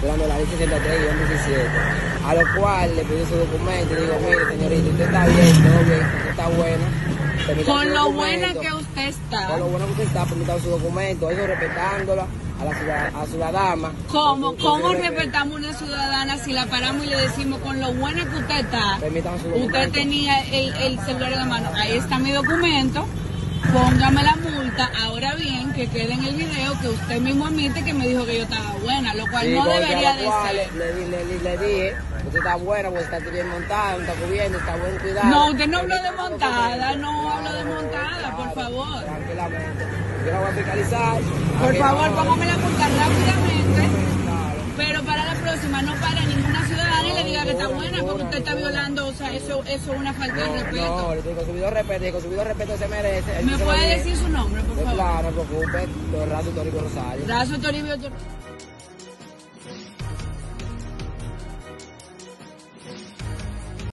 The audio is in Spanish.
durante la ley 63-17, a lo cual le pidió su documento y digo, mire señorita, usted está bien, todo bien, usted está buena. Con lo buena que usted está. Con lo buena que usted está, permítame su documento, eso respetándola a la dama. ¿Cómo respetamos una ciudadana si la paramos y le decimos con lo buena que usted está? Usted tenía el celular en la mano, ahí está mi documento, póngame la multa. Ahora bien, que quede en el video que usted mismo admite que me dijo que yo estaba buena, lo cual no debería de ser. Le dije, usted está buena, porque está bien montada, está cubriendo, está buen cuidado. No, usted no habló de montada, no habló de montada, por favor. Tranquilamente. Yo la voy a fiscalizar. Por favor, póngame la multa rápidamente. Pero para la próxima no para ninguna ciudadana y le diga que está buena porque usted está violando, o sea, eso es una falta de respeto. No, le digo, con su debido respeto se merece. ¿Me puede decir su nombre, por favor? Claro, no se preocupe, Razo Toribio Rosario. Razo Toribio.